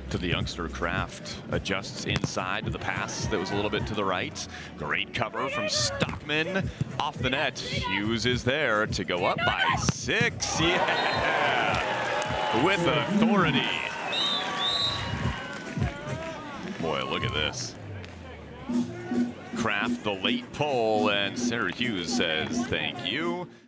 To the youngster, Kraft adjusts inside to the pass that was a little bit to the right. Great cover from Stockman off the net. Hughes is there to go up by 6. Yeah, with authority. Boy, look at this. Kraft, the late pull, and Sara Hughes says thank you.